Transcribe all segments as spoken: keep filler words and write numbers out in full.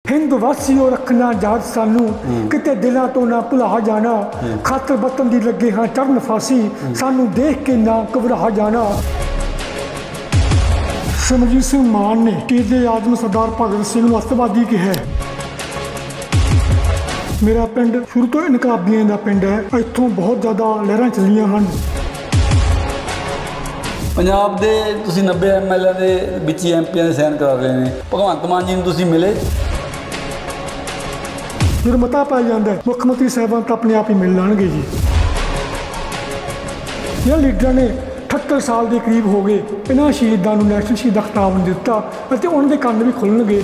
हिंद वासियों रखना याद सानू किते दिलों तो ना भुला जाना खातर वतन दी लगे हाँ चरण फांसी सानू देख के ना घबरा जाना। सिमरजीत सिंह मान ने शहीद आजम सरदार भगत सिंह नूं अतवादी कहा। मेरा पिंड शुरू तो इनकलाबियों का पिंड है, इत्थों बहुत ज़्यादा लहरां चलियां हैं। पंजाब दे तुसीं नब्बे एम एल ए दे विच एम पी ने साइन करा रहे हैं, भगवंत मान जी नूं तुसीं मिले? जो मता पाया जाता है मुख्यमंत्री साहबान तो अपने आप ही मिल लाएंगे जी। ये लीडर ने अठहत्तर साल के करीब हो गए, इन्होंने शहीदों को नैशनल शहीद का खिताब नहीं दिता, उन्होंने कान भी खुलणगे।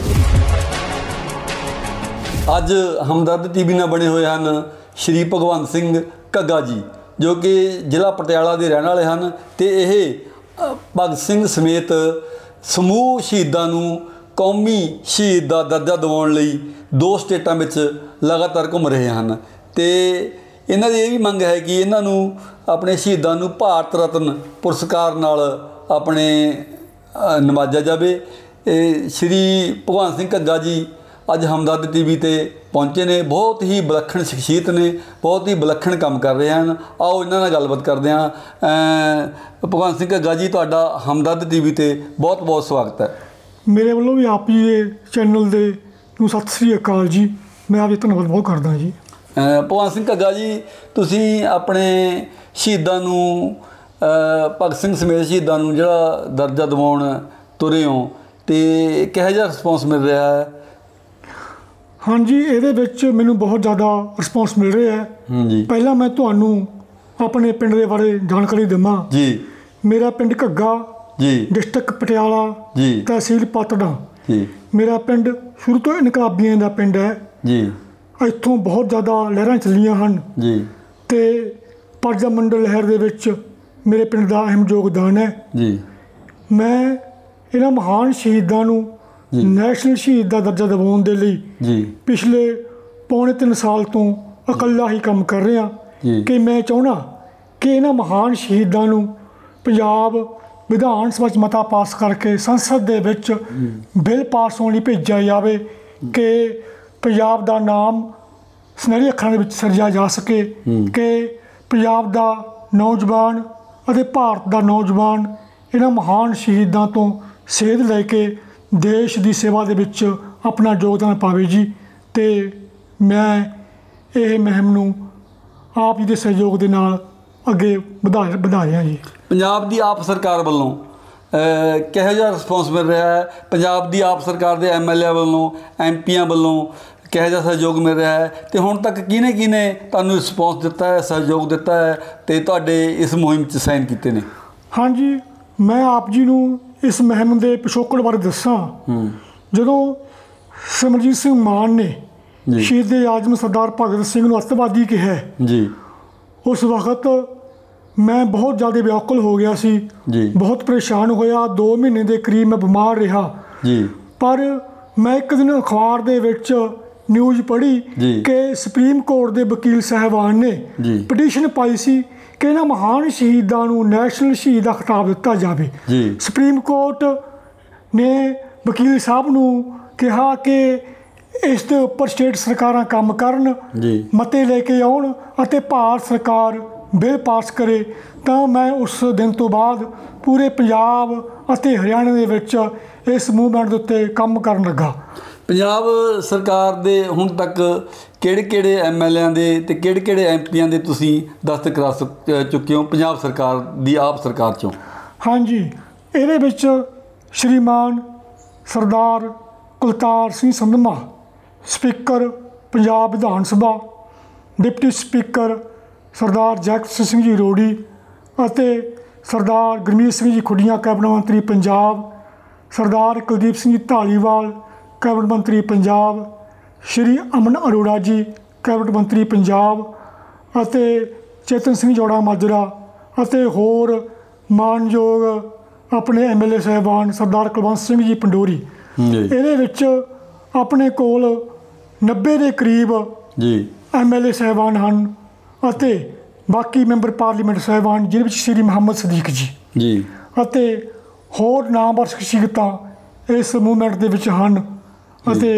अज हमदर्द टीवी नाल बने हुए हैं श्री भगवंत सिंह घग्गा जी, जो कि जिला पटियाला के रहने वाले हैं, तो यह भगत सिंह समेत समूह शहीदों को कौमी शहीद का दर्जा दिवाउण लई दो स्टेटां विच लगातार घूम रहे हैं। तो इन्हां दी यह भी मंग है कि इन्हों अपने शहीदों को भारत रत्न पुरस्कार नाल अपने नवाजा जाए। श्री भगवंत सिंह घग्गा जी अज हमदर्द टीवी ते पहुँचे ने, बहुत ही विलक्षण शख्सियत ने, बहुत ही विलक्षण काम कर रहे हैं। आओ इन्हां नाल गलबात करते हैं। भगवंत सिंह घग्गा जी, तुहाडा हमदर्द टीवी ते बहुत बहुत स्वागत है। मेरे वालों भी आप जी के चैनल दे नूं सत श्री अकाल जी, मैं आप जी धन्यवाद बहुत करदा जी। भगवंत सिंह घग्गा जी, तुसीं अपने शहीदों नूं भगत सिंह समेत शहीदों नूं जिहड़ा दर्जा दिवाउण तुरे हो, तो किहो जिहा रिस्पॉन्स मिल रहा है? हाँ जी, ये मैनू बहुत ज़्यादा रिस्पॉन्स मिल रहा है जी। पहला मैं तुहानू अपने पिंड के बारे जानकारी देवां जी। मेरा पिंड घग्गा जी, डिस्ट्रिक्ट पटियाला जी, तहसील पातड़ा जी। मेरा पिंड शुरू तो इनकलाबियों का पिंड है जी, इत्थों बहुत ज़्यादा लहरां चलियां हैं जी। तो परजा मंडल लहर दे विच मेरे पिंड का अहम योगदान है जी। मैं इन्हां महान शहीदों नूं नैशनल शहीद का दर्जा दिवाउण दे लई जी पिछले पौने तीन साल तो इकल्ला ही काम कर रहा कि मैं चाहुंदा कि इन्हां महान शहीदों नूं पंजाब विधान सभा च मता पास करके संसद दे विच बिल पास होने भेजा जाए कि पंजाब का नाम सुनहरी अखां दे विच सिरजा जा सके, कि पंजाब का नौजवान और भारत का नौजवान इन्हां महान शहीदों तो सेध लैके देश की सेवा दे विच अपना योगदान पावे जी। तो मैं ये मुहिम नूं आप जी के सहयोग के नाल अगे बढ़ा बढ़ा रहा जी। पंजाब की आप सरकार वालों किहो जिहा रिस्पॉन्स मिल रहा है? पंजाब की आप सरकार के एम एल ए वालों एम पीआं वालों किहो जिहा सहयोग मिल रहा है? तो हुण तक किने किने तुहानूं रिस्पॉन्स दिता है, सहयोग दिता है, तो तुहाडे इस मुहिम च साइन कीते ने? हाँ जी, मैं आप जी नूं इस मुहिम के पिछोकड़ बारे दसां। जदों सिमरजीत सिंह मान ने शहीद आजम सरदार भगत सिंह नूं अतवादी कहा जी, उस वक्त मैं बहुत ज़्यादा व्याकुल हो गया सी जी, बहुत परेशान होया। दो महीने के करीब मैं बीमार रहा जी। पर मैं एक दिन अखबार दे विच न्यूज़ पढ़ी कि सुप्रीम कोर्ट के वकील साहबान ने पटीशन पाई सी कि इन्हां महान शहीदों को नैशनल शहीद का खिताब दिता जाए। सुप्रीम कोर्ट ने वकील साहब नूं कहा कि इस दे उपर स्टेट सरकारां काम करन, मते लेके आउण अते भारत सरकार बिल पास करे। तो मैं उस दिन तो बाद पूरे पंजाब अते हरियाणा दे विच इस मूवमेंट दे उत्ते काम करन लगा। पंजाब सरकार दे हुण तक किहड़े किहड़े एम एल ए दे ते किहड़े किहड़े एम पीआं दे तुसीं दस्तखत करा चुके हो पंजाब सरकार दी आप सरकार चों? हाँ जी, इहदे विच श्रीमान Sardar Kultar Singh Sandhwan speaker Punjab Vidhan Sabha, deputy speaker सरदार जगत सिंह जी रोड़ी अते सरदार गुरमीत सिंह जी खुडियां कैबिनेट मंत्री पंजाब, सरदार कुलदीप सिंह जी धालीवाल कैबिनेट मंत्री पंजाब, श्री अमन अरोड़ा जी कैबिनेट मंत्री पंजाब अते चेतन सिंह जोड़ा माजरा अते होर मानयोग अपने एम एल ए साहबान सरदार कुलवंत सिंह जी पंडोरी। इहदे विच अपने कोल नब्बे के करीब जी एम एल ए साहबान हैं अते बाकी मैंबर पार्लीमेंट साहबान जिन्हें श्री मुहम्मद सदीक जी जी अते होर नामवर शख्सियतां इस मूवमेंट दे विच हन अते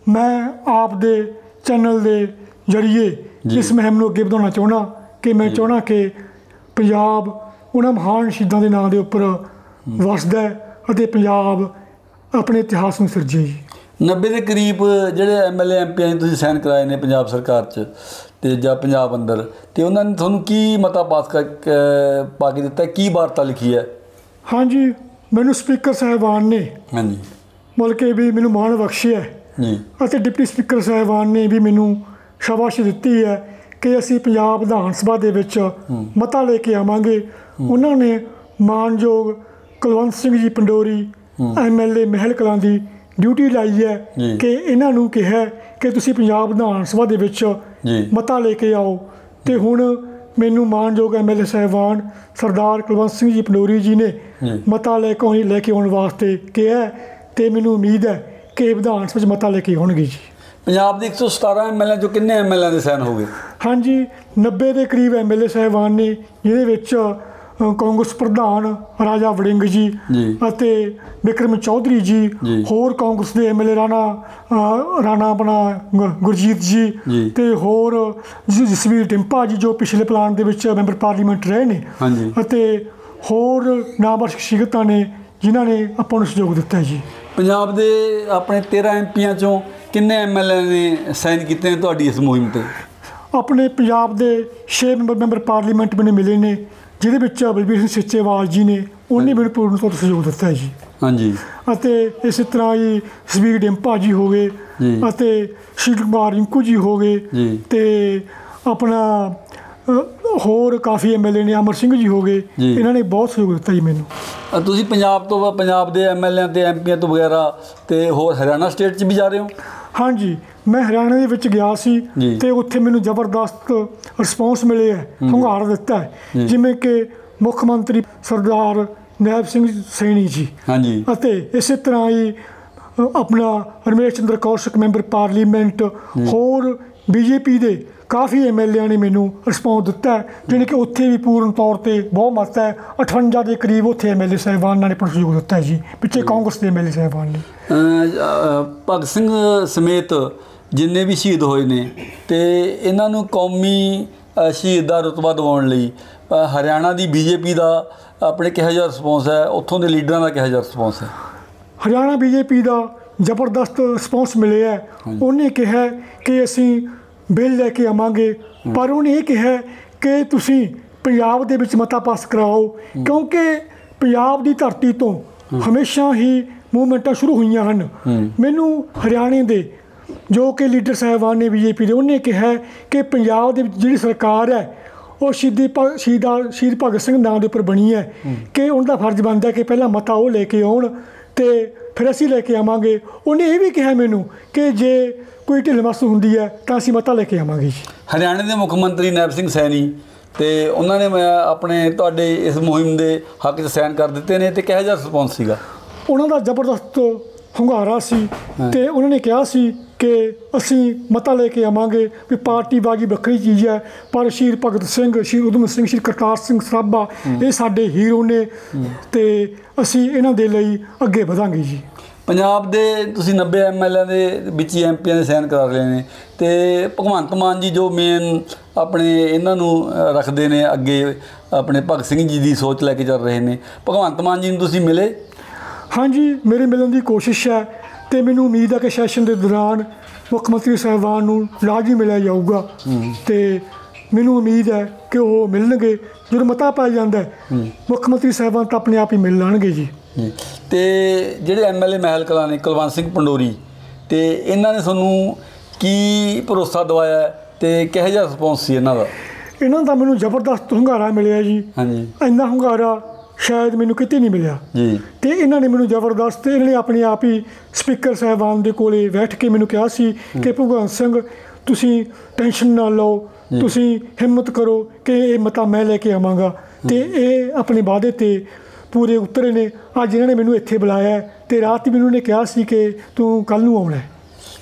ਮੈਂ ਆਪ ਦੇ ਚੈਨਲ ਦੇ ਜ਼ਰੀਏ ਇਸ ਮੁਹਿੰਮ ਨੂੰ ਅੱਗੇ ਵਧਾਉਣਾ ਚਾਹੁੰਦਾ ਕਿ ਮੈਂ ਚਾਹੁੰਦਾ ਕਿ ਪੰਜਾਬ ਉਹਨਾਂ ਮਹਾਨ ਸ਼ਹੀਦਾਂ ਦੇ ਨਾਂ ਦੇ ਉੱਪਰ ਵਸਦਾ ਹੈ ਅਤੇ ਪੰਜਾਬ ਆਪਣੇ ਇਤਿਹਾਸ ਨੂੰ ਸਿਰਜੇ ਜੀ। ਨੱਬੇ ਦੇ ਕਰੀਬ ਜਿਹੜੇ M L A M P ਤੁਸੀਂ ਸਾਈਨ ਕਰਾਏ ਨੇ ਪੰਜਾਬ ਸਰਕਾਰ 'ਚ ਅਤੇ ਜਾਂ ਪੰਜਾਬ ਅੰਦਰ, ਅਤੇ ਉਹਨਾਂ ਨੇ ਤੁਹਾਨੂੰ ਕੀ ਮਤਾ ਪਾਸ ਕਰ ਪਾ ਕੇ ਦਿੱਤਾ, ਕੀ ਵਾਰਤਾ ਲਿਖੀ ਹੈ? ਹਾਂਜੀ, ਮੈਨੂੰ ਸਪੀਕਰ ਸਾਹਿਬਾਨ ਨੇ ਹਾਂਜੀ ਮਤਲਬ ਕਿ ਵੀ ਮੈਨੂੰ ਮਾਣ ਬਖਸ਼ਿਆ ਜੀ, ਅਤੇ ਡਿਪਟੀ ਸਪੀਕਰ ਸਾਹਿਬਾਨ ਨੇ ਵੀ ਮੈਨੂੰ ਸ਼ਾਬਾਸ਼ ਦਿੱਤੀ ਹੈ ਕਿ ਅਸੀਂ ਪੰਜਾਬ ਵਿਧਾਨ ਸਭਾ ਦੇ ਵਿੱਚ ਮਤਾ ਲੈ ਕੇ ਆਵਾਂਗੇ। ਉਹਨਾਂ ਨੇ ਮਾਣਯੋਗ Kulwant Singh ji Pandori M L A Mehal Kalan ਦੀ ਡਿਊਟੀ ਲਾਈ ਹੈ ਕਿ ਇਹਨਾਂ ਨੂੰ ਕਿਹਾ ਕਿ ਤੁਸੀਂ ਪੰਜਾਬ ਵਿਧਾਨ ਸਭਾ ਦੇ ਵਿੱਚ ਮਤਾ ਲੈ ਕੇ ਆਓ, ਅਤੇ ਹੁਣ ਮੈਨੂੰ ਮਾਣਯੋਗ ਐਮ ਐਲ ਏ ਸਾਹਿਬਾਨ ਸਰਦਾਰ ਕੁਲਵੰਤ ਸਿੰਘ ਜੀ ਪੰਡੋਰੀ ਜੀ ਨੇ ਮਤਾ ਲੈ ਕੇ ਲੈ ਕੇ ਆਉਣ ਵਾਸਤੇ ਕਿਹਾ, ਅਤੇ ਮੈਨੂੰ ਉਮੀਦ ਹੈ ਕਿ ਵਿਧਾਨ ਸਭਾ 'ਚ ਮਤਾ ਲੈ ਕੇ ਆਉਣਗੇ ਜੀ। ਪੰਜਾਬ ਦੇ ਇੱਕ ਸੌ ਸਤਾਰਾਂ ਐਮ ਐਲ ਏ 'ਚੋਂ ਕਿੰਨੇ ਐਮ ਐਲ ਏ ਦੇ ਸਾਈਨ ਹੋ ਗਏ? ਹਾਂਜੀ, ਨੱਬੇ ਦੇ ਕਰੀਬ ਐਮ ਐਲ ਏ ਸਾਹਿਬਾਨ ਨੇ, ਜਿਹਦੇ ਵਿੱਚ ਕਾਂਗਰਸ ਪ੍ਰਧਾਨ ਰਾਜਾ ਵੜਿੰਗ ਜੀ ਅਤੇ ਬਿਕਰਮ ਚੌਧਰੀ ਜੀ, ਹੋਰ ਕਾਂਗਰਸ ਦੇ M L A Rana Rana ਆਪਣਾ ਗੁਰਜੀਤ ਜੀ, ਅਤੇ ਹੋਰ ਜਸਵੀਰ ਡਿੰਪਾ ਜੀ ਜੋ ਪਿਛਲੇ ਪਲਾਨ ਦੇ ਵਿੱਚ ਮੈਂਬਰ ਪਾਰਲੀਮੈਂਟ ਰਹੇ ਨੇ, ਅਤੇ ਹੋਰ ਨਾਮਵਰ ਸ਼ਖਸੀਅਤਾਂ ਨੇ ਜਿਨ੍ਹਾਂ ਨੇ ਆਪਾਂ ਨੂੰ ਸਹਿਯੋਗ ਦਿੱਤਾ ਜੀ। ਪੰਜਾਬ ਦੇ ਆਪਣੇ ਤੇਰ੍ਹਾਂ ਐਮ ਪੀਆਂ 'ਚੋਂ ਕਿੰਨੇ ਐਮ ਐਲ ਏ ਨੇ ਸਾਈਨ ਕੀਤੇ ਨੇ ਤੁਹਾਡੀ ਇਸ ਮੁਹਿੰਮ 'ਤੇ? ਆਪਣੇ ਪੰਜਾਬ ਦੇ ਛੇ ਮੈਂਬਰ ਮੈਂਬਰ ਪਾਰਲੀਮੈਂਟ ਮੈਨੂੰ ਮਿਲੇ ਨੇ, ਜਿਹਦੇ ਵਿੱਚ ਬਲਬੀਰ ਸਿੰਘ ਸੀਚੇਵਾਲ ਜੀ ਨੇ, ਉਹਨੇ ਮੈਨੂੰ ਪੂਰਨ ਤੌਰ 'ਤੇ ਸਹਿਯੋਗ ਦਿੱਤਾ ਹੈ ਜੀ। ਹਾਂਜੀ, ਅਤੇ ਇਸੇ ਤਰ੍ਹਾਂ ਹੀ ਜਸਵੀਰ ਡਿੰਪਾ ਜੀ ਹੋ ਗਏ, ਅਤੇ ਸ਼ੀਲ ਕੁਮਾਰ ਰਿੰਕੂ ਜੀ ਹੋ ਗਏ, ਅਤੇ ਆਪਣਾ ਹੋਰ ਕਾਫੀ ਐਮ ਐਲ ਏ ਨੇ, ਅਮਰ ਸਿੰਘ ਜੀ ਹੋ ਗਏ, ਇਹਨਾਂ ਨੇ ਬਹੁਤ ਸਹਿਯੋਗ ਦਿੱਤਾ ਜੀ ਮੈਨੂੰ। ਤੁਸੀਂ ਪੰਜਾਬ ਤੋਂ ਪੰਜਾਬ ਦੇ ਐਮ ਐਲ ਏ ਅਤੇ ਐਮ ਪੀਆਂ ਤੋਂ ਵਗੈਰਾ ਅਤੇ ਹੋਰ ਹਰਿਆਣਾ ਸਟੇਟ 'ਚ ਵੀ ਜਾ ਰਹੇ ਹੋ? ਹਾਂਜੀ, ਮੈਂ ਹਰਿਆਣਾ ਦੇ ਵਿੱਚ ਗਿਆ ਸੀ ਅਤੇ ਉੱਥੇ ਮੈਨੂੰ ਜ਼ਬਰਦਸਤ ਰਿਸਪੌਂਸ ਮਿਲੇ ਹੈ, ਹੁੰਗਾਰਾ ਦਿੱਤਾ ਹੈ, ਜਿਵੇਂ ਕਿ ਮੁੱਖ ਮੰਤਰੀ ਸਰਦਾਰ ਨਾਇਬ ਸਿੰਘ ਸੈਣੀ ਜੀ, ਹਾਂਜੀ, ਅਤੇ ਇਸੇ ਤਰ੍ਹਾਂ ਹੀ ਆਪਣਾ ਰਮੇਸ਼ ਚੰਦਰ ਕੌਸ਼ਿਕ ਮੈਂਬਰ ਪਾਰਲੀਮੈਂਟ, ਹੋਰ ਬੀਜੇਪੀ ਦੇ ਕਾਫੀ ਐਮ ਐਲ ਏਆਂ ਨੇ ਮੈਨੂੰ ਰਿਸਪੌਂਸ ਦਿੱਤਾ ਹੈ, ਜਾਣੀ ਕਿ ਉੱਥੇ ਵੀ ਪੂਰਨ ਤੌਰ 'ਤੇ ਬਹੁਤ ਮਤ ਹੈ। ਅਠਵੰਜਾ ਦੇ ਕਰੀਬ ਉੱਥੇ ਐਮ ਐਲ ਏ ਸਾਹਿਬਾਨਾਂ ਨੇ ਸਹਿਯੋਗ ਦਿੱਤਾ ਹੈ ਜੀ, ਪਿੱਛੇ ਕਾਂਗਰਸ ਦੇ ਐਮ ਐਲ ਏ ਸਾਹਿਬਾਨ ਨੇ। ਭਗਤ ਸਿੰਘ ਸਮੇਤ ਜਿੰਨੇ ਵੀ ਸ਼ਹੀਦ ਹੋਏ ਨੇ, ਅਤੇ ਇਹਨਾਂ ਨੂੰ ਕੌਮੀ ਸ਼ਹੀਦ ਦਾ ਰੁਤਬਾ ਦਿਵਾਉਣ ਲਈ ਹਰਿਆਣਾ ਦੀ ਬੀਜੇਪੀ ਦਾ ਆਪਣੇ ਕਿਹੋ ਜਿਹਾ ਰਿਸਪੌਂਸ ਹੈ, ਉੱਥੋਂ ਦੇ ਲੀਡਰਾਂ ਦਾ ਕਿਹੋ ਜਿਹਾ ਰਿਸਪੌਂਸ ਹੈ? ਹਰਿਆਣਾ ਬੀਜੇਪੀ ਦਾ ਜ਼ਬਰਦਸਤ ਰਿਸਪੌਂਸ ਮਿਲਿਆ ਹੈ। ਉਹਨੇ ਕਿਹਾ ਕਿ ਅਸੀਂ ਬਿੱਲ ਲੈ ਕੇ ਆਵਾਂਗੇ, ਪਰ ਉਹਨੇ ਇਹ ਕਿਹਾ ਕਿ ਤੁਸੀਂ ਪੰਜਾਬ ਦੇ ਵਿੱਚ ਮਤਾ ਪਾਸ ਕਰਾਓ, ਕਿਉਂਕਿ ਪੰਜਾਬ ਦੀ ਧਰਤੀ ਤੋਂ ਹਮੇਸ਼ਾ ਹੀ ਮੂਵਮੈਂਟਾਂ ਸ਼ੁਰੂ ਹੋਈਆਂ ਹਨ। ਮੈਨੂੰ ਹਰਿਆਣੇ ਦੇ ਜੋ ਕਿ ਲੀਡਰ ਸਾਹਿਬਾਨ ਨੇ ਬੀਜੇਪੀ ਦੇ, ਉਹਨੇ ਕਿਹਾ ਕਿ ਪੰਜਾਬ ਦੇ ਵਿੱਚ ਜਿਹੜੀ ਸਰਕਾਰ ਹੈ ਉਹ ਸ਼ਹੀਦੀ ਭ ਸ਼ਹੀਦਾ ਸ਼ਹੀਦ ਭਗਤ ਸਿੰਘ ਨਾਂ ਦੇ ਉੱਪਰ ਬਣੀ ਹੈ, ਕਿ ਉਹਨਾਂ ਦਾ ਫਰਜ਼ ਬਣਦਾ ਕਿ ਪਹਿਲਾਂ ਮਤਾ ਉਹ ਲੈ ਕੇ ਆਉਣ ਅਤੇ ਫਿਰ ਅਸੀਂ ਲੈ ਕੇ ਆਵਾਂਗੇ। ਉਹਨੇ ਇਹ ਵੀ ਕਿਹਾ ਮੈਨੂੰ ਕਿ ਜੇ ਕੋਈ ਢਿੱਲ ਮੱਸ ਹੁੰਦੀ ਹੈ ਤਾਂ ਅਸੀਂ ਮਤਾ ਲੈ ਕੇ ਆਵਾਂਗੇ ਜੀ। ਹਰਿਆਣੇ ਦੇ ਮੁੱਖ ਮੰਤਰੀ ਨਾਇਬ ਸਿੰਘ ਸੈਣੀ, ਅਤੇ ਉਹਨਾਂ ਨੇ ਮੈਂ ਆਪਣੇ ਤੁਹਾਡੇ ਇਸ ਮੁਹਿੰਮ ਦੇ ਹੱਕ 'ਚ ਸਾਈਨ ਕਰ ਦਿੱਤੇ ਨੇ, ਅਤੇ ਕਿਹੋ ਜਿਹਾ ਰਿਸਪੌਂਸ ਸੀਗਾ? ਉਹਨਾਂ ਦਾ ਜ਼ਬਰਦਸਤ ਹੁੰਗਾਰਾ ਸੀ, ਅਤੇ ਉਹਨਾਂ ਨੇ ਕਿਹਾ ਸੀ ਕਿ ਅਸੀਂ ਮਤਾ ਲੈ ਕੇ ਆਵਾਂਗੇ, ਵੀ ਪਾਰਟੀਬਾਜ਼ੀ ਵੱਖਰੀ ਚੀਜ਼ ਹੈ, ਪਰ ਸ਼ਹੀਦ ਭਗਤ ਸਿੰਘ, ਸ਼ਹੀਦ ਊਧਮ ਸਿੰਘ, ਸ਼ਹੀਦ ਕਰਤਾਰ ਸਿੰਘ ਸਰਾਭਾ ਇਹ ਸਾਡੇ ਹੀਰੋ ਨੇ, ਅਤੇ ਅਸੀਂ ਇਹਨਾਂ ਦੇ ਲਈ ਅੱਗੇ ਵਧਾਂਗੇ ਜੀ। ਪੰਜਾਬ ਦੇ ਤੁਸੀਂ ਨੱਬੇ ਐਮ ਐਲ ਏ ਦੇ ਵਿੱਚ ਹੀ ਐਮ ਪੀਆਂ ਦੇ ਸਾਈਨ ਕਰਾ ਰਹੇ ਨੇ, ਅਤੇ ਭਗਵੰਤ ਮਾਨ ਜੀ ਜੋ ਮੇਨ ਆਪਣੇ ਇਹਨਾਂ ਨੂੰ ਰੱਖਦੇ ਨੇ ਅੱਗੇ, ਆਪਣੇ ਭਗਤ ਸਿੰਘ ਜੀ ਦੀ ਸੋਚ ਲੈ ਕੇ ਚੱਲ ਰਹੇ ਨੇ, ਭਗਵੰਤ ਮਾਨ ਜੀ ਨੂੰ ਤੁਸੀਂ ਮਿਲੇ? ਹਾਂਜੀ, ਮੇਰੇ ਮਿਲਣ ਦੀ ਕੋਸ਼ਿਸ਼ ਹੈ, ਅਤੇ ਮੈਨੂੰ ਉਮੀਦ ਹੈ ਕਿ ਸੈਸ਼ਨ ਦੇ ਦੌਰਾਨ ਮੁੱਖ ਮੰਤਰੀ ਸਾਹਿਬਾਨ ਨੂੰ ਲਾਜ਼ਮੀ ਮਿਲਿਆ ਜਾਊਗਾ, ਅਤੇ ਮੈਨੂੰ ਉਮੀਦ ਹੈ ਕਿ ਉਹ ਮਿਲਣਗੇ। ਜਦੋਂ ਮਤਾ ਪਾਇਆ ਜਾਂਦਾ ਮੁੱਖ ਮੰਤਰੀ ਸਾਹਿਬਾਨ ਤਾਂ ਆਪਣੇ ਆਪ ਹੀ ਮਿਲ ਲੈਣਗੇ ਜੀ। ਅਤੇ ਜਿਹੜੇ M L A Mehal Kalan ਨੇ ਕੁਲਵੰਤ ਸਿੰਘ ਪੰਡੋਰੀ, ਅਤੇ ਇਹਨਾਂ ਨੇ ਤੁਹਾਨੂੰ ਕੀ ਭਰੋਸਾ ਦਵਾਇਆ, ਅਤੇ ਕਿਹੋ ਜਿਹਾ ਰਿਸਪੌਂਸ ਸੀ ਇਹਨਾਂ ਦਾ? ਇਹਨਾਂ ਦਾ ਮੈਨੂੰ ਜ਼ਬਰਦਸਤ ਹੁੰਗਾਰਾ ਮਿਲਿਆ ਜੀ। ਹਾਂਜੀ, ਇੰਨਾ ਹੁੰਗਾਰਾ ਸ਼ਾਇਦ ਮੈਨੂੰ ਕਿਤੇ ਨਹੀਂ ਮਿਲਿਆ ਜੀ, ਅਤੇ ਇਹਨਾਂ ਨੇ ਮੈਨੂੰ ਜ਼ਬਰਦਸਤ, ਇਹਨਾਂ ਨੇ ਆਪਣੇ ਆਪ ਹੀ ਸਪੀਕਰ ਸਾਹਿਬਾਨ ਦੇ ਕੋਲ ਬੈਠ ਕੇ ਮੈਨੂੰ ਕਿਹਾ ਸੀ ਕਿ ਭਗਵੰਤ ਸਿੰਘ ਤੁਸੀਂ ਟੈਨਸ਼ਨ ਨਾ ਲਓ, ਤੁਸੀਂ ਹਿੰਮਤ ਕਰੋ ਕਿ ਇਹ ਮਤਾ ਮੈਂ ਲੈ ਕੇ ਆਵਾਂਗਾ, ਅਤੇ ਇਹ ਆਪਣੇ ਵਾਅਦੇ 'ਤੇ ਪੂਰੇ ਉਤਰੇ ਨੇ। ਅੱਜ ਇਹਨਾਂ ਨੇ ਮੈਨੂੰ ਇੱਥੇ ਬੁਲਾਇਆ, ਅਤੇ ਰਾਤ ਹੀ ਮੈਨੂੰ ਨੇ ਕਿਹਾ ਸੀ ਕਿ ਤੂੰ ਕੱਲ੍ਹ ਨੂੰ ਆਉਣਾ।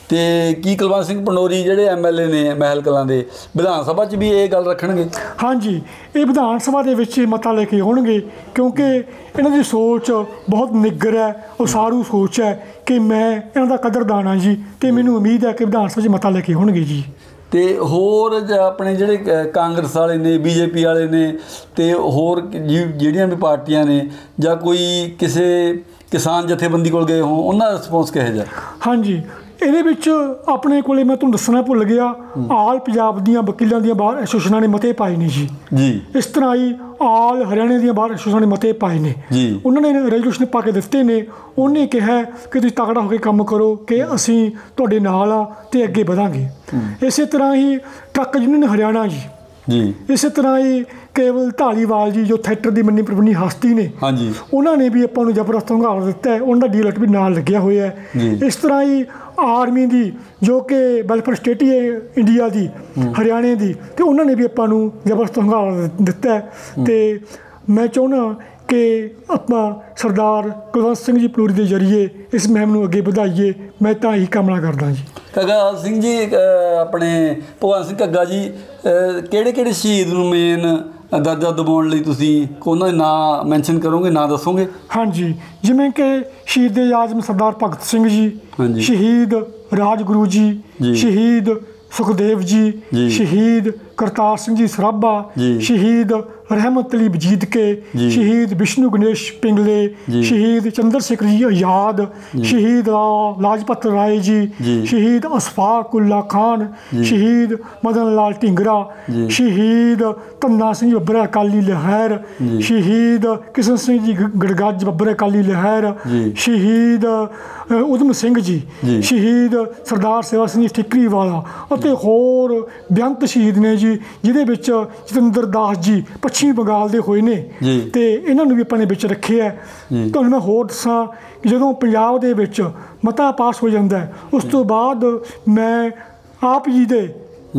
ਤੇ ਕੀ ਕੁਲਵੰਤ ਸਿੰਘ ਪੰਡੋਰੀ ਜਿਹੜੇ ਐਮ ਐਲ ਏ ਨੇ ਮਹਿਲ ਕਲਾਂ ਦੇ ਵਿਧਾਨ ਸਭਾ 'ਚ ਵੀ ਇਹ ਗੱਲ ਰੱਖਣਗੇ? ਹਾਂਜੀ, ਇਹ ਵਿਧਾਨ ਸਭਾ ਦੇ ਵਿੱਚ ਮਤਾ ਲੈ ਕੇ ਆਉਣਗੇ, ਕਿਉਂਕਿ ਇਹਨਾਂ ਦੀ ਸੋਚ ਬਹੁਤ ਨਿੱਗਰ ਹੈ, ਉਸਾਰੂ ਸੋਚ ਹੈ ਕਿ ਮੈਂ ਇਹਨਾਂ ਦਾ ਕਦਰਦਾਨ ਹਾਂ ਜੀ, ਅਤੇ ਮੈਨੂੰ ਉਮੀਦ ਹੈ ਕਿ ਵਿਧਾਨ ਸਭਾ 'ਚ ਮਤਾ ਲੈ ਕੇ ਆਉਣਗੇ ਜੀ। ਅਤੇ ਹੋਰ ਆਪਣੇ ਜਿਹੜੇ ਕਾਂਗਰਸ ਵਾਲੇ ਨੇ, ਬੀ ਜੇ ਪੀ ਵਾਲੇ ਨੇ, ਅਤੇ ਹੋਰ ਜਿਹੜੀਆਂ ਵੀ ਪਾਰਟੀਆਂ ਨੇ, ਜਾਂ ਕੋਈ ਕਿਸੇ ਕਿਸਾਨ ਜਥੇਬੰਦੀ ਕੋਲ ਗਏ ਹੋ, ਉਹਨਾਂ ਦਾ ਰਿਸਪੌਂਸ ਕਿਹੋ ਜਿਹਾ? ਹਾਂਜੀ, ਇਹਦੇ ਵਿੱਚ ਆਪਣੇ ਕੋਲੇ ਮੈਂ ਤੁਹਾਨੂੰ ਦੱਸਣਾ ਭੁੱਲ ਗਿਆ, ਆਲ ਪੰਜਾਬ ਦੀਆਂ ਵਕੀਲਾਂ ਦੀਆਂ ਬਾਹਰ ਐਸੋਸੀਏਸ਼ਨਾਂ ਨੇ ਮਤੇ ਪਾਏ ਨੇ ਜੀ ਜੀ ਇਸ ਤਰ੍ਹਾਂ ਹੀ ਆਲ ਹਰਿਆਣੇ ਦੀਆਂ ਬਾਹਰ ਐਸੋਸੀਏਸ਼ਨਾਂ ਨੇ ਮਤੇ ਪਾਏ ਨੇ ਜੀ। ਉਹਨਾਂ ਨੇ ਰੈਜ਼ੋਲੂਸ਼ਨ ਪਾ ਕੇ ਦਿੱਤੇ ਨੇ। ਉਹਨੇ ਕਿਹਾ ਕਿ ਤੁਸੀਂ ਤਕੜਾ ਹੋ ਕੇ ਕੰਮ ਕਰੋ, ਕਿ ਅਸੀਂ ਤੁਹਾਡੇ ਨਾਲ ਆ ਅਤੇ ਅੱਗੇ ਵਧਾਂਗੇ। ਇਸੇ ਤਰ੍ਹਾਂ ਹੀ ਟਰੱਕ ਯੂਨੀਅਨ ਹਰਿਆਣਾ ਜੀ ਜੀ ਇਸੇ ਤਰ੍ਹਾਂ ਹੀ ਕੇਵਲ ਢਾਲੀਵਾਲ ਜੀ, ਜੋ ਥੀਏਟਰ ਦੀ ਮੰਨੀ ਪ੍ਰਮੰਨੀ ਹਸਤੀ ਨੇ, ਹਾਂਜੀ, ਉਹਨਾਂ ਨੇ ਵੀ ਆਪਾਂ ਨੂੰ ਜ਼ਬਰਦਸਤ ਹੁੰਗਾਰਾ ਦਿੱਤਾ ਹੈ। ਉਹਨਾਂ ਦਾ ਡੀਲਟ ਵੀ ਨਾਲ ਲੱਗਿਆ ਹੋਇਆ ਹੈ। ਇਸ ਤਰ੍ਹਾਂ ਹੀ ਆਰਮੀ ਦੀ, ਜੋ ਕਿ ਵੈਲਫੇਅਰ ਸਟੇਟ ਹੀ ਹੈ ਇੰਡੀਆ ਦੀ, ਹਰਿਆਣੇ ਦੀ, ਅਤੇ ਉਹਨਾਂ ਨੇ ਵੀ ਆਪਾਂ ਨੂੰ ਜ਼ਬਰਦਸਤ ਹੁੰਗਾਰਾ ਦਿੱਤਾ ਹੈ। ਅਤੇ ਮੈਂ ਚਾਹੁੰਦਾ ਕਿ ਆਪਾਂ ਸਰਦਾਰ ਕੁਲਵੰਤ ਸਿੰਘ ਜੀ ਪੰਡੋਰੀ ਦੇ ਜ਼ਰੀਏ ਇਸ ਮੁਹਿੰਮ ਨੂੰ ਅੱਗੇ ਵਧਾਈਏ। ਮੈਂ ਤਾਂ ਇਹੀ ਕਾਮਨਾ ਕਰਦਾ ਜੀ। ਘੱਗਾ ਸਿੰਘ ਜੀ, ਆਪਣੇ ਭਗਵੰਤ ਸਿੰਘ ਘੱਗਾ ਜੀ, ਕਿਹੜੇ ਕਿਹੜੇ ਸ਼ਹੀਦ ਨੂੰ ਮੇਨ ਦਰਜਾ ਦਿਵਾਉਣ ਲਈ ਤੁਸੀਂ ਉਹਨਾਂ ਦੇ ਨਾਂ ਮੈਂਸ਼ਨ ਕਰੋਗੇ, ਨਾਂ ਦੱਸੋਗੇ? ਹਾਂਜੀ, ਜਿਵੇਂ ਕਿ ਸ਼ਹੀਦ ਏ ਆਜ਼ਮ ਸਰਦਾਰ ਭਗਤ ਸਿੰਘ ਜੀ, ਸ਼ਹੀਦ ਰਾਜਗੁਰੂ ਜੀ, ਸ਼ਹੀਦ ਸੁਖਦੇਵ ਜੀ, ਸ਼ਹੀਦ ਕਰਤਾਰ ਸਿੰਘ ਜੀ ਸਰਾਭਾ, ਸ਼ਹੀਦ ਰਹਿਮਤ ਅਲੀ ਵਜੀਦ ਕੇ, ਸ਼ਹੀਦ ਵਿਸ਼ਨੂੰ ਗਣੇਸ਼ ਪਿੰਗਲੇ, ਸ਼ਹੀਦ ਚੰਦਰ ਸ਼ੇਖਰ ਜੀ ਆਜ਼ਾਦ, ਸ਼ਹੀਦ ਲਾਜਪਤ ਰਾਏ ਜੀ, ਸ਼ਹੀਦ ਅਸ਼ਫਾਕ ਉੱਲਾ ਖਾਨ, ਸ਼ਹੀਦ ਮਦਨ ਲਾਲ ਢੀਂਗਰਾ, ਸ਼ਹੀਦ ਧੰਨਾ ਸਿੰਘ ਬੱਬਰ ਅਕਾਲੀ ਲਹਿਰ, ਸ਼ਹੀਦ ਕਿਸ਼ਨ ਸਿੰਘ ਜੀ ਗੜਗੱਜ ਬੱਬਰ ਅਕਾਲੀ ਲਹਿਰ, ਸ਼ਹੀਦ ਉਧਮ ਸਿੰਘ ਜੀ, ਸ਼ਹੀਦ ਸਰਦਾਰ ਸੇਵਾ ਸਿੰਘ ਜੀ ਠਿਕਰੀ ਵਾਲਾ, ਅਤੇ ਹੋਰ ਬੇਅੰਤ ਸ਼ਹੀਦ ਨੇ ਜੀ, ਜਿਹਦੇ ਵਿੱਚ ਜਤਿੰਦਰ ਦਾਸ ਜੀ ਪੱਛਮੀ ਬੰਗਾਲ ਦੇ ਹੋਏ ਨੇ, ਅਤੇ ਇਹਨਾਂ ਨੂੰ ਵੀ ਆਪਾਂ ਨੇ ਵਿੱਚ ਰੱਖਿਆ। ਤੁਹਾਨੂੰ ਮੈਂ ਹੋਰ ਦੱਸਾਂ ਕਿ ਜਦੋਂ ਪੰਜਾਬ ਦੇ ਵਿੱਚ ਮਤਾ ਪਾਸ ਹੋ ਜਾਂਦਾ ਹੈ, ਉਸ ਤੋਂ ਬਾਅਦ ਮੈਂ ਆਪ ਜੀ ਦੇ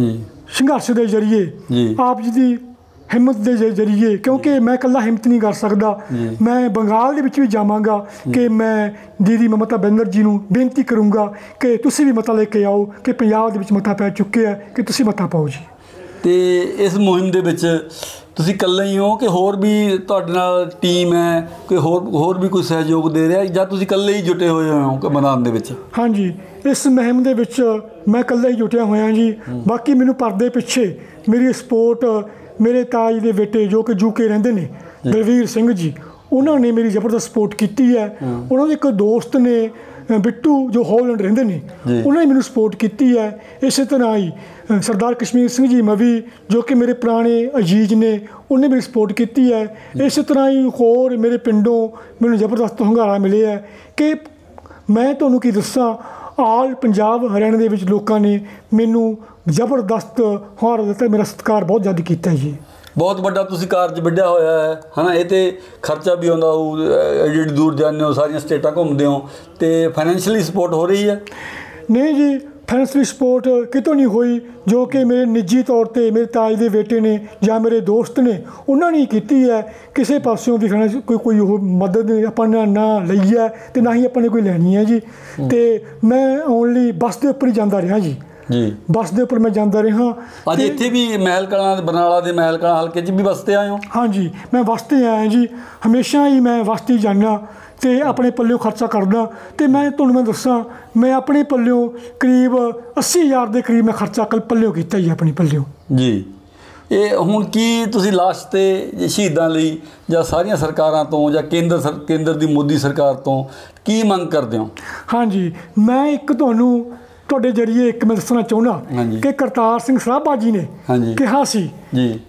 ਸੰਘਰਸ਼ ਦੇ ਜ਼ਰੀਏ, ਆਪ ਜੀ ਦੀ ਹਿੰਮਤ ਦੇ ਜ਼ਰੀਏ, ਕਿਉਂਕਿ ਮੈਂ ਇਕੱਲਾ ਹਿੰਮਤ ਨਹੀਂ ਕਰ ਸਕਦਾ, ਮੈਂ ਬੰਗਾਲ ਦੇ ਵਿੱਚ ਵੀ ਜਾਵਾਂਗਾ ਕਿ ਮੈਂ ਦੀਦੀ ਮਮਤਾ ਬੈਨਰਜੀ ਜੀ ਨੂੰ ਬੇਨਤੀ ਕਰੂੰਗਾ ਕਿ ਤੁਸੀਂ ਵੀ ਮਤਾ ਲੈ ਕੇ ਆਓ, ਕਿ ਪੰਜਾਬ ਦੇ ਵਿੱਚ ਮਤਾ ਪੈ ਚੁੱਕਿਆ ਹੈ, ਕਿ ਤੁਸੀਂ ਮਤਾ ਪਾਓ ਜੀ। ਅਤੇ ਇਸ ਮੁਹਿੰਮ ਦੇ ਵਿੱਚ ਤੁਸੀਂ ਇਕੱਲੇ ਹੀ ਹੋ ਕਿ ਹੋਰ ਵੀ ਤੁਹਾਡੇ ਨਾਲ ਟੀਮ ਹੈ, ਕੋਈ ਹੋਰ ਹੋਰ ਵੀ ਕੋਈ ਸਹਿਯੋਗ ਦੇ ਰਿਹਾ, ਜਾਂ ਤੁਸੀਂ ਇਕੱਲੇ ਹੀ ਜੁਟੇ ਹੋਏ ਹੋ ਮੈਦਾਨ ਦੇ ਵਿੱਚ? ਹਾਂਜੀ, ਇਸ ਮੁਹਿੰਮ ਦੇ ਵਿੱਚ ਮੈਂ ਇਕੱਲਾ ਹੀ ਜੁਟਿਆ ਹੋਇਆ ਜੀ। ਬਾਕੀ ਮੈਨੂੰ ਪਰਦੇ ਪਿੱਛੇ ਮੇਰੀ ਸਪੋਰਟ ਮੇਰੇ ਤਾਜ ਦੇ ਬੇਟੇ, ਜੋ ਕਿ ਯੂ ਕੇ ਰਹਿੰਦੇ ਨੇ, ਦਲਵੀਰ ਸਿੰਘ ਜੀ, ਉਹਨਾਂ ਨੇ ਮੇਰੀ ਜ਼ਬਰਦਸਤ ਸਪੋਰਟ ਕੀਤੀ ਹੈ। ਉਹਨਾਂ ਦੇ ਇੱਕ ਦੋਸਤ ਨੇ ਬਿੱਟੂ, ਜੋ ਹਾਲੈਂਡ ਰਹਿੰਦੇ ਨੇ, ਉਹਨਾਂ ਨੇ ਮੈਨੂੰ ਸਪੋਰਟ ਕੀਤੀ ਹੈ। ਇਸੇ ਤਰ੍ਹਾਂ ਹੀ ਸਰਦਾਰ ਕਸ਼ਮੀਰ ਸਿੰਘ ਜੀ ਮਵੀ, ਜੋ ਕਿ ਮੇਰੇ ਪੁਰਾਣੇ ਅਜੀਜ਼ ਨੇ, ਉਹਨੇ ਮੇਰੀ ਸਪੋਰਟ ਕੀਤੀ ਹੈ। ਇਸੇ ਤਰ੍ਹਾਂ ਹੀ ਹੋਰ ਮੇਰੇ ਪਿੰਡੋਂ ਮੈਨੂੰ ਜ਼ਬਰਦਸਤ ਹੁੰਗਾਰਾ ਮਿਲਿਆ ਹੈ ਕਿ ਮੈਂ ਤੁਹਾਨੂੰ ਕੀ ਦੱਸਾਂ, ਆਲ ਪੰਜਾਬ ਹਰਿਆਣਾ ਦੇ ਵਿੱਚ ਲੋਕਾਂ ਨੇ ਮੈਨੂੰ ਜ਼ਬਰਦਸਤ ਹੁੰਗਾਰਾ ਦਿੱਤਾ। ਮੇਰਾ ਸਤਿਕਾਰ ਬਹੁਤ ਜ਼ਿਆਦਾ ਕੀਤਾ ਜੀ। ਬਹੁਤ ਵੱਡਾ ਤੁਸੀਂ ਕਾਰਜ ਵੱਢਿਆ ਹੋਇਆ ਹੈ, ਹੈ ਨਾ? ਇਹ 'ਤੇ ਖਰਚਾ ਵੀ ਆਉਂਦਾ ਹੋਊ, ਐਡੀ ਦੂਰ ਜਾਂਦੇ ਹੋ, ਸਾਰੀਆਂ ਸਟੇਟਾਂ ਘੁੰਮਦੇ ਹੋ, ਅਤੇ ਫਾਈਨੈਂਸ਼ੀਅਲੀ ਸਪੋਰਟ ਹੋ ਰਹੀ ਹੈ? ਨਹੀਂ ਜੀ, ਫਾਈਨੈਂਸ਼ੀਅਲੀ ਸਪੋਰਟ ਕਿਤੋਂ ਨਹੀਂ ਹੋਈ। ਜੋ ਕਿ ਮੇਰੇ ਨਿੱਜੀ ਤੌਰ 'ਤੇ ਮੇਰੇ ਤਾਜ ਦੇ ਬੇਟੇ ਨੇ ਜਾਂ ਮੇਰੇ ਦੋਸਤ ਨੇ, ਉਹਨਾਂ ਨੇ ਕੀਤੀ ਹੈ। ਕਿਸੇ ਪਾਸਿਓਂ ਵੀ ਫਾਈਨੈਂਸ ਕੋਈ ਕੋਈ ਉਹ ਮਦਦ ਆਪਾਂ ਨੇ ਨਾ ਲਈ ਹੈ, ਅਤੇ ਨਾ ਹੀ ਆਪਾਂ ਨੇ ਕੋਈ ਲੈਣੀ ਹੈ ਜੀ। ਅਤੇ ਮੈਂ ਓਨਲੀ ਬੱਸ ਦੇ ਉੱਪਰ ਹੀ ਜਾਂਦਾ ਰਿਹਾ ਜੀ ਜੀ ਬੱਸ ਦੇ ਉੱਪਰ ਮੈਂ ਜਾਂਦਾ ਰਿਹਾ। ਅੱਜ ਇੱਥੇ ਵੀ ਮਹਿਲ ਕਲਾਂ, ਬਰਨਾਲਾ ਦੇ ਮਹਿਲ ਕਲਾਂ ਹਲਕੇ 'ਚ ਵੀ ਬੱਸ 'ਤੇ ਆਏ ਹੋ? ਹਾਂਜੀ, ਮੈਂ ਬੱਸ 'ਤੇ ਆਇਆ ਜੀ। ਹਮੇਸ਼ਾ ਹੀ ਮੈਂ ਬੱਸ 'ਤੇ ਹੀ ਜਾਂਦਾ ਅਤੇ ਆਪਣੇ ਪੱਲਿਓਂ ਖਰਚਾ ਕਰਦਾ। ਅਤੇ ਮੈਂ ਤੁਹਾਨੂੰ ਮੈਂ ਦੱਸਾਂ, ਮੈਂ ਆਪਣੇ ਪੱਲਿਓਂ ਕਰੀਬ ਅੱਸੀ ਹਜ਼ਾਰ ਦੇ ਕਰੀਬ ਮੈਂ ਖਰਚਾ ਕੱਲ ਪੱਲਿਓਂ ਕੀਤਾ ਜੀ, ਆਪਣੀ ਪੱਲਿਓਂ ਜੀ। ਇਹ ਹੁਣ ਕੀ ਤੁਸੀਂ ਲਾਸਟ 'ਤੇ ਸ਼ਹੀਦਾਂ ਲਈ ਜਾਂ ਸਾਰੀਆਂ ਸਰਕਾਰਾਂ ਤੋਂ ਜਾਂ ਕੇਂਦਰ ਸਰ ਕੇਂਦਰ ਦੀ ਮੋਦੀ ਸਰਕਾਰ ਤੋਂ ਕੀ ਮੰਗ ਕਰਦੇ ਹੋ? ਹਾਂਜੀ, ਮੈਂ ਇੱਕ ਤੁਹਾਨੂੰ ਤੁਹਾਡੇ ਜ਼ਰੀਏ ਇੱਕ ਮੈਂ ਦੱਸਣਾ ਚਾਹੁੰਦਾ ਕਿ ਕਰਤਾਰ ਸਿੰਘ ਸਰਾਭਾ ਜੀ ਨੇ ਕਿਹਾ ਸੀ ਜੀ,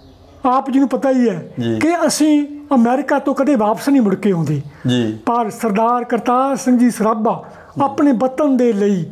ਆਪ ਜੀ ਨੂੰ ਪਤਾ ਹੀ ਹੈ ਕਿ ਅਸੀਂ ਅਮਰੀਕਾ ਤੋਂ ਕਦੇ ਵਾਪਸ ਨਹੀਂ ਮੁੜ ਕੇ ਆਉਂਦੇ ਜੀ, ਪਰ ਸਰਦਾਰ ਕਰਤਾਰ ਸਿੰਘ ਜੀ ਸਰਾਭਾ ਆਪਣੇ ਵਤਨ ਦੇ ਲਈ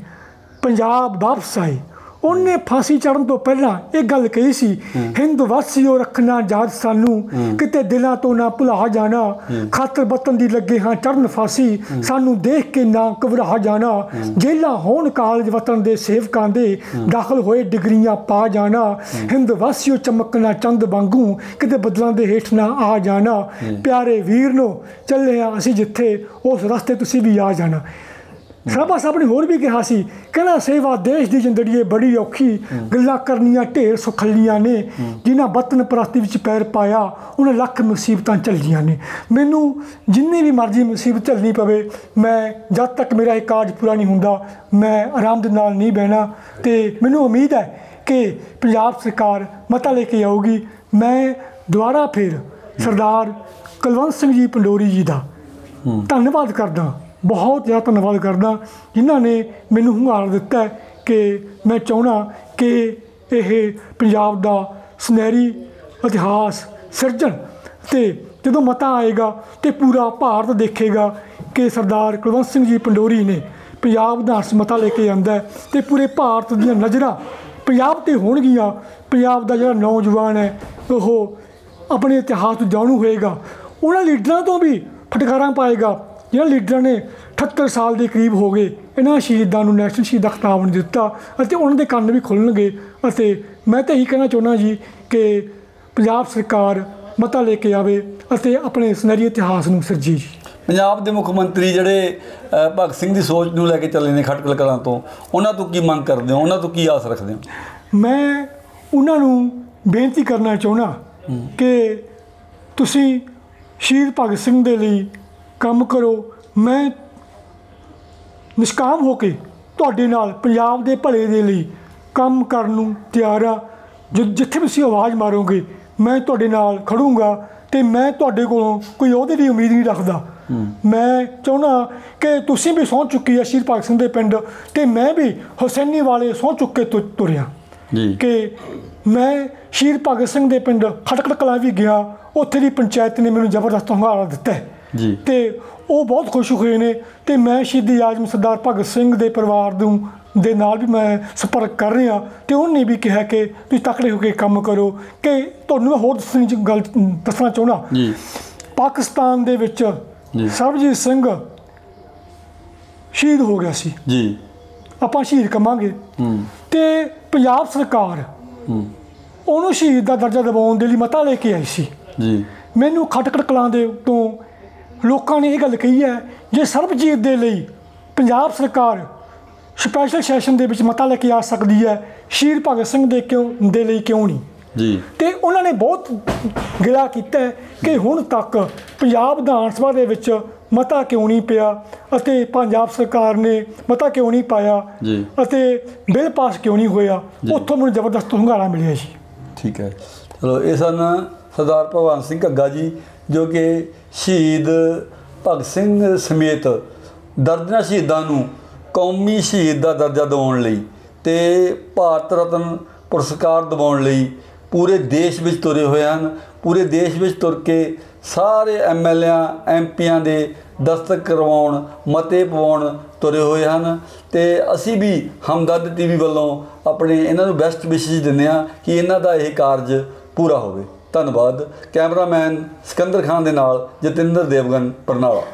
ਪੰਜਾਬ ਵਾਪਸ ਆਏ। ਉਹਨੇ ਫਾਂਸੀ ਚੜ੍ਹਨ ਤੋਂ ਪਹਿਲਾਂ ਇਹ ਗੱਲ ਕਹੀ ਸੀ, ਹਿੰਦ ਵਾਸੀਓ ਰੱਖਣਾ ਯਾਦ ਸਾਨੂੰ, ਕਿਤੇ ਦਿਲਾਂ ਤੋਂ ਨਾ ਭੁਲਾ ਜਾਣਾ, ਖਾਤਰ ਵਤਨ ਦੀ ਲੱਗੇ ਹਾਂ ਚੜ੍ਹਨ ਫਾਂਸੀ, ਸਾਨੂੰ ਦੇਖ ਕੇ ਨਾ ਘਬਰਾ ਜਾਣਾ, ਜੇਲਾਂ ਹੋਣ ਕਾਲਜ ਵਤਨ ਦੇ ਸੇਵਕਾਂ ਦੇ, ਦਾਖਲ ਹੋਏ ਡਿਗਰੀਆਂ ਪਾ ਜਾਣਾ, ਹਿੰਦ ਵਾਸੀਓ ਚਮਕਣਾ ਚੰਦ ਵਾਂਗੂ, ਕਿਤੇ ਬੱਦਲਾਂ ਦੇ ਹੇਠ ਨਾ ਆ ਜਾਣਾ, ਪਿਆਰੇ ਵੀਰ ਨੂੰ ਚੱਲੇ ਹਾਂ ਅਸੀਂ ਜਿੱਥੇ, ਉਸ ਰਸਤੇ ਤੁਸੀਂ ਵੀ ਆ ਜਾਣਾ। ਸਰਾਭਾ ਸਾਹਿਬ ਨੇ ਹੋਰ ਵੀ ਕਿਹਾ ਸੀ, ਕਹਿੰਦਾ ਸੇਵਾ ਦੇਸ਼ ਦੀ ਜ਼ਿੰਦੜੀ ਬੜੀ ਔਖੀ, ਗੱਲਾਂ ਕਰਨੀਆਂ ਢੇਰ ਸੁਖੱਲੀਆਂ ਨੇ, ਜਿਨ੍ਹਾਂ ਵਤਨ ਪ੍ਰਸਤੀ ਵਿੱਚ ਪੈਰ ਪਾਇਆ ਉਹਨੇ ਲੱਖ ਮੁਸੀਬਤਾਂ ਝੱਲੀਆਂ ਨੇ। ਮੈਨੂੰ ਜਿੰਨੀ ਵੀ ਮਰਜ਼ੀ ਮੁਸੀਬਤ ਝੱਲਣੀ ਪਵੇ, ਮੈਂ ਜਦ ਤੱਕ ਮੇਰਾ ਇਹ ਕਾਰਜ ਪੂਰਾ ਨਹੀਂ ਹੁੰਦਾ ਮੈਂ ਆਰਾਮ ਦੇ ਨਾਲ ਨਹੀਂ ਬਹਿਣਾ। ਅਤੇ ਮੈਨੂੰ ਉਮੀਦ ਹੈ ਕਿ ਪੰਜਾਬ ਸਰਕਾਰ ਮਤਾ ਲੈ ਕੇ ਆਊਗੀ। ਮੈਂ ਦੁਬਾਰਾ ਫਿਰ ਸਰਦਾਰ ਕੁਲਵੰਤ ਸਿੰਘ ਜੀ ਪੰਡੋਰੀ ਜੀ ਦਾ ਧੰਨਵਾਦ ਕਰਦਾ, ਬਹੁਤ ਜ਼ਿਆਦਾ ਧੰਨਵਾਦ ਕਰਦਾ, ਜਿਨ੍ਹਾਂ ਨੇ ਮੈਨੂੰ ਹੁੰਗਾਰਾ ਦਿੱਤਾ ਕਿ ਮੈਂ ਚਾਹੁੰਦਾ ਕਿ ਇਹ ਪੰਜਾਬ ਦਾ ਸੁਨਹਿਰੀ ਇਤਿਹਾਸ ਸਿਰਜਣ। ਅਤੇ ਜਦੋਂ ਮਤਾ ਆਏਗਾ ਅਤੇ ਪੂਰਾ ਭਾਰਤ ਦੇਖੇਗਾ ਕਿ ਸਰਦਾਰ ਕੁਲਵੰਤ ਸਿੰਘ ਜੀ ਪੰਡੋਰੀ ਨੇ ਪੰਜਾਬ ਦਾ ਮਤਾ ਲੈ ਕੇ ਆਉਂਦਾ ਅਤੇ ਪੂਰੇ ਭਾਰਤ ਦੀਆਂ ਨਜ਼ਰਾਂ ਪੰਜਾਬ 'ਤੇ ਹੋਣਗੀਆਂ। ਪੰਜਾਬ ਦਾ ਜਿਹੜਾ ਨੌਜਵਾਨ ਹੈ ਉਹ ਆਪਣੇ ਇਤਿਹਾਸ ਤੋਂ ਜਾਣੂ ਹੋਏਗਾ, ਉਹਨਾਂ ਲੀਡਰਾਂ ਤੋਂ ਵੀ ਫਟਕਾਰਾਂ ਪਾਏਗਾ ਜਿਹਨਾਂ ਲੀਡਰਾਂ ਨੇ ਅਠੱਤਰ ਸਾਲ ਦੇ ਕਰੀਬ ਹੋ ਗਏ ਇਹਨਾਂ ਸ਼ਹੀਦਾਂ ਨੂੰ ਨੈਸ਼ਨਲ ਸ਼ਹੀਦਾਂ ਖਿਤਾਬ ਨਹੀਂ ਦਿੱਤਾ, ਅਤੇ ਉਹਨਾਂ ਦੇ ਕੰਨ ਵੀ ਖੁੱਲ੍ਹਣਗੇ। ਅਤੇ ਮੈਂ ਤਾਂ ਇਹੀ ਕਹਿਣਾ ਚਾਹੁੰਦਾ ਜੀ ਕਿ ਪੰਜਾਬ ਸਰਕਾਰ ਮਤਾ ਲੈ ਕੇ ਆਵੇ ਅਤੇ ਆਪਣੇ ਸੁਨਹਿਰੀ ਇਤਿਹਾਸ ਨੂੰ ਸਿਰਜੇ ਜੀ। ਪੰਜਾਬ ਦੇ ਮੁੱਖ ਮੰਤਰੀ ਜਿਹੜੇ ਭਗਤ ਸਿੰਘ ਦੀ ਸੋਚ ਨੂੰ ਲੈ ਕੇ ਚੱਲੇ ਨੇ ਖਟਕੜ ਕਲਾਂ ਤੋਂ, ਉਹਨਾਂ ਤੋਂ ਕੀ ਮੰਗ ਕਰਦੇ ਹੋ, ਉਹਨਾਂ ਤੋਂ ਕੀ ਆਸ ਰੱਖਦੇ ਹੋ? ਮੈਂ ਉਹਨਾਂ ਨੂੰ ਬੇਨਤੀ ਕਰਨਾ ਚਾਹੁੰਦਾ ਕਿ ਤੁਸੀਂ ਸ਼ਹੀਦ ਭਗਤ ਸਿੰਘ ਦੇ ਲਈ ਕੰਮ ਕਰੋ। ਮੈਂ ਨਿਸ਼ਕਾਮ ਹੋ ਕੇ ਤੁਹਾਡੇ ਨਾਲ ਪੰਜਾਬ ਦੇ ਭਲੇ ਦੇ ਲਈ ਕੰਮ ਕਰਨ ਨੂੰ ਤਿਆਰ ਹਾਂ। ਜ ਜਿੱਥੇ ਤੁਸੀਂ ਆਵਾਜ਼ ਮਾਰੋਗੇ ਮੈਂ ਤੁਹਾਡੇ ਨਾਲ ਖੜੂੰਗਾ, ਅਤੇ ਮੈਂ ਤੁਹਾਡੇ ਕੋਲੋਂ ਕੋਈ ਉਹਦੇ ਦੀ ਉਮੀਦ ਨਹੀਂ ਰੱਖਦਾ। ਮੈਂ ਚਾਹੁੰਦਾ ਕਿ ਤੁਸੀਂ ਵੀ ਸਹੁੰ ਚੁੱਕੀ ਹੈ ਸ਼ਹੀਦ ਭਗਤ ਸਿੰਘ ਦੇ ਪਿੰਡ, ਅਤੇ ਮੈਂ ਵੀ ਹੁਸੈਨੀ ਵਾਲੇ ਸਹੁੰ ਚੁੱਕ ਕੇ ਤੁ ਤੁਰਿਆ ਕਿ ਮੈਂ ਸ਼ਹੀਦ ਭਗਤ ਸਿੰਘ ਦੇ ਪਿੰਡ ਖਟਕੜ ਕਲਾਂ ਵੀ ਗਿਆ। ਉੱਥੇ ਦੀ ਪੰਚਾਇਤ ਨੇ ਮੈਨੂੰ ਜ਼ਬਰਦਸਤ ਹੁੰਗਾਰਾ ਦਿੱਤਾ ਜੀ, ਅਤੇ ਉਹ ਬਹੁਤ ਖੁਸ਼ ਹੋਏ ਨੇ। ਅਤੇ ਮੈਂ ਸ਼ਹੀਦੀ ਆਜ਼ਮ ਸਰਦਾਰ ਭਗਤ ਸਿੰਘ ਦੇ ਪਰਿਵਾਰ ਨੂੰ ਦੇ ਨਾਲ ਵੀ ਮੈਂ ਸੰਪਰਕ ਕਰ ਰਿਹਾ, ਅਤੇ ਉਹਨੇ ਵੀ ਕਿਹਾ ਕਿ ਤੁਸੀਂ ਤਕੜੇ ਹੋ ਕੇ ਕੰਮ ਕਰੋ। ਕਿ ਤੁਹਾਨੂੰ ਮੈਂ ਹੋਰ ਦੱਸਣੀ ਚ ਗੱਲ ਦੱਸਣਾ ਚਾਹੁੰਦਾ, ਪਾਕਿਸਤਾਨ ਦੇ ਵਿੱਚ ਸਰਬਜੀਤ ਸਿੰਘ ਸ਼ਹੀਦ ਹੋ ਗਿਆ ਸੀ ਜੀ, ਆਪਾਂ ਸ਼ਹੀਦ ਕਹਾਂਗੇ, ਅਤੇ ਪੰਜਾਬ ਸਰਕਾਰ ਉਹਨੂੰ ਸ਼ਹੀਦ ਦਾ ਦਰਜਾ ਦਿਵਾਉਣ ਦੇ ਲਈ ਮਤਾ ਲੈ ਕੇ ਆਈ ਸੀ ਜੀ। ਮੈਨੂੰ ਖਟਕੜ ਕਲਾਂ ਦੇ ਤੋਂ ਲੋਕਾਂ ਨੇ ਇਹ ਗੱਲ ਕਹੀ ਹੈ, ਜੇ ਸਰਬਜੀਤ ਦੇ ਲਈ ਪੰਜਾਬ ਸਰਕਾਰ ਸਪੈਸ਼ਲ ਸੈਸ਼ਨ ਦੇ ਵਿੱਚ ਮਤਾ ਲੈ ਕੇ ਆ ਸਕਦੀ ਹੈ, ਸ਼ਹੀਦ ਭਗਤ ਸਿੰਘ ਦੇ ਕਿਉਂ ਦੇ ਲਈ ਕਿਉਂ ਨਹੀਂ ਜੀ। ਅਤੇ ਉਹਨਾਂ ਨੇ ਬਹੁਤ ਗਿਲਾ ਕੀਤਾ ਕਿ ਹੁਣ ਤੱਕ ਪੰਜਾਬ ਵਿਧਾਨ ਸਭਾ ਦੇ ਵਿੱਚ ਮਤਾ ਕਿਉਂ ਨਹੀਂ ਪਿਆ, ਅਤੇ ਪੰਜਾਬ ਸਰਕਾਰ ਨੇ ਮਤਾ ਕਿਉਂ ਨਹੀਂ ਪਾਇਆ, ਅਤੇ ਬਿੱਲ ਪਾਸ ਕਿਉਂ ਨਹੀਂ ਹੋਇਆ। ਉੱਥੋਂ ਮੈਨੂੰ ਜ਼ਬਰਦਸਤ ਹੁੰਗਾਰਾ ਮਿਲਿਆ ਜੀ। ਠੀਕ ਹੈ, ਚਲੋ ਇਹ ਸਨ ਸਰਦਾਰ ਭਗਵੰਤ ਸਿੰਘ ਘੱਗਾ ਜੀ, ਜੋ ਕਿ ਸ਼ਹੀਦ ਭਗਤ ਸਿੰਘ ਸਮੇਤ ਦਰਜਨਾਂ ਸ਼ਹੀਦਾਂ ਨੂੰ ਕੌਮੀ ਸ਼ਹੀਦ ਦਾ ਦਰਜਾ ਦਿਵਾਉਣ ਲਈ ਅਤੇ ਭਾਰਤ ਰਤਨ ਪੁਰਸਕਾਰ ਦਿਵਾਉਣ ਲਈ ਪੂਰੇ ਦੇਸ਼ ਵਿੱਚ ਤੁਰੇ ਹੋਏ ਹਨ। ਪੂਰੇ ਦੇਸ਼ ਵਿੱਚ ਤੁਰ ਕੇ ਸਾਰੇ ਐਮ ਐਲ ਏਆਂ ਐਮ ਪੀਆਂ ਦੇ ਦਸਤਖਤ ਕਰਵਾਉਣ, ਮਤੇ ਪਵਾਉਣ ਤੁਰੇ ਹੋਏ ਹਨ। ਅਤੇ ਅਸੀਂ ਵੀ ਹਮਦਰਦ ਟੀ ਵੀ ਵੱਲੋਂ ਆਪਣੇ ਇਹਨਾਂ ਨੂੰ ਬੈਸਟ ਵਿਸ਼ੇਸ ਦਿੰਦੇ ਹਾਂ ਕਿ ਇਹਨਾਂ ਦਾ ਇਹ ਕਾਰਜ ਪੂਰਾ ਹੋਵੇ। ਧੰਨਵਾਦ। ਕੈਮਰਾਮੈਨ ਸਿਕੰਦਰ ਖਾਨ ਦੇ ਨਾਲ ਜਤਿੰਦਰ ਦੇਵਗਨ, ਬਰਨਾਲਾ।